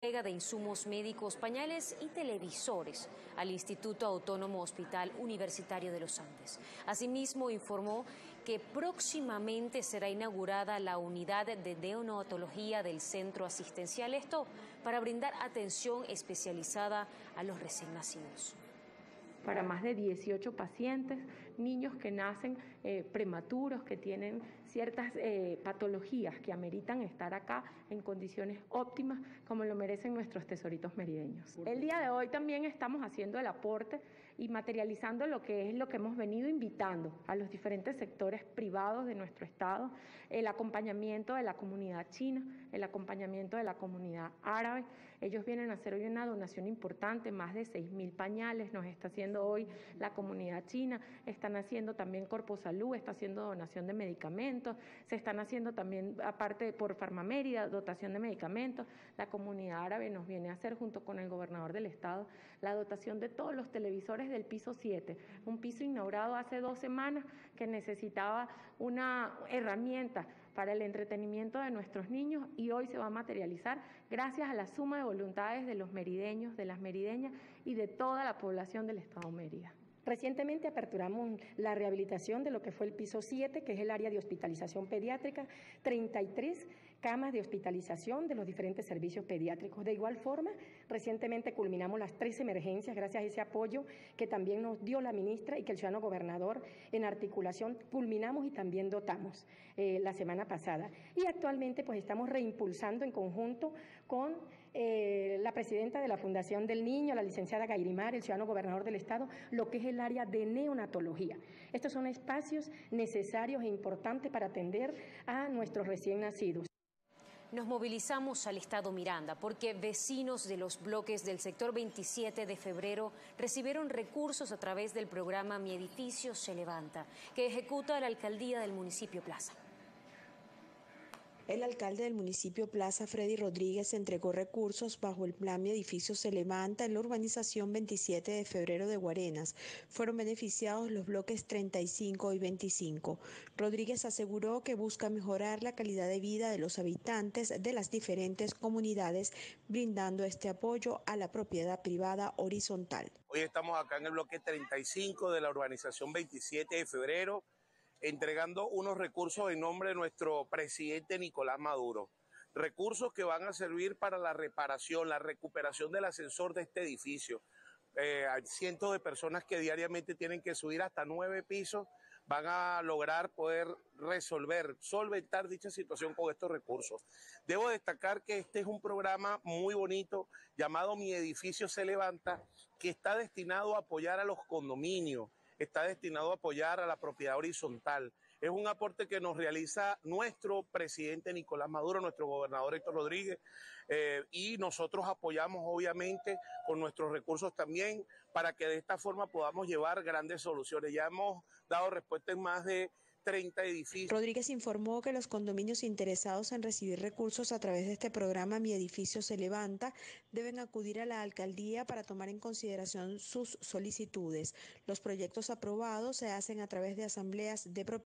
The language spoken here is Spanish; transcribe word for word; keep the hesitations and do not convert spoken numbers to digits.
de insumos médicos, pañales y televisores al Instituto Autónomo Hospital Universitario de los Andes. Asimismo, informó que próximamente será inaugurada la unidad de neonatología del centro asistencial, esto para brindar atención especializada a los recién nacidos. Para más de dieciocho pacientes, niños que nacen eh, prematuros, que tienen ciertas eh, patologías que ameritan estar acá en condiciones óptimas, como lo merecen nuestros tesoritos merideños. El día de hoy también estamos haciendo el aporte y materializando lo que es lo que hemos venido invitando a los diferentes sectores privados de nuestro estado, el acompañamiento de la comunidad china, el acompañamiento de la comunidad árabe. Ellos vienen a hacer hoy una donación importante, más de seis mil pañales nos está haciendo hoy la comunidad china, están haciendo también Corpo Salud, está haciendo donación de medicamentos, se están haciendo también, aparte por Farmamérida, dotación de medicamentos. La comunidad árabe nos viene a hacer, junto con el gobernador del estado, la dotación de todos los televisores del piso siete, un piso inaugurado hace dos semanas que necesitaba una herramienta para el entretenimiento de nuestros niños y hoy se va a materializar gracias a la suma de voluntades de los merideños, de las merideñas y de toda la población del estado Mérida. Recientemente aperturamos la rehabilitación de lo que fue el piso siete, que es el área de hospitalización pediátrica, treinta y tres camas de hospitalización de los diferentes servicios pediátricos. De igual forma, recientemente culminamos las tres emergencias gracias a ese apoyo que también nos dio la ministra y que el ciudadano gobernador en articulación culminamos y también dotamos eh, la semana pasada. Y actualmente pues estamos reimpulsando en conjunto con eh, la presidenta de la Fundación del Niño, la licenciada Gairimar, el ciudadano gobernador del estado, lo que es el área de neonatología. Estos son espacios necesarios e importantes para atender a nuestros recién nacidos. Nos movilizamos al estado Miranda porque vecinos de los bloques del sector veintisiete de febrero recibieron recursos a través del programa Mi Edificio Se Levanta, que ejecuta la alcaldía del municipio Plaza. El alcalde del municipio Plaza, Freddy Rodríguez, entregó recursos bajo el plan Mi Edificio Se Levanta en la urbanización veintisiete de febrero de Guarenas. Fueron beneficiados los bloques treinta y cinco y veinticinco. Rodríguez aseguró que busca mejorar la calidad de vida de los habitantes de las diferentes comunidades, brindando este apoyo a la propiedad privada horizontal. Hoy estamos acá en el bloque treinta y cinco de la urbanización veintisiete de febrero, entregando unos recursos en nombre de nuestro presidente Nicolás Maduro. Recursos que van a servir para la reparación, la recuperación del ascensor de este edificio. Eh, hay cientos de personas que diariamente tienen que subir hasta nueve pisos, van a lograr poder resolver, solventar dicha situación con estos recursos. Debo destacar que este es un programa muy bonito llamado Mi Edificio Se Levanta, que está destinado a apoyar a los condominios, está destinado a apoyar a la propiedad horizontal. Es un aporte que nos realiza nuestro presidente Nicolás Maduro, nuestro gobernador Héctor Rodríguez, eh, y nosotros apoyamos obviamente con nuestros recursos también para que de esta forma podamos llevar grandes soluciones. Ya hemos dado respuesta en más de treinta edificios. Rodríguez informó que los condominios interesados en recibir recursos a través de este programa Mi Edificio Se Levanta deben acudir a la alcaldía para tomar en consideración sus solicitudes. Los proyectos aprobados se hacen a través de asambleas de propiedad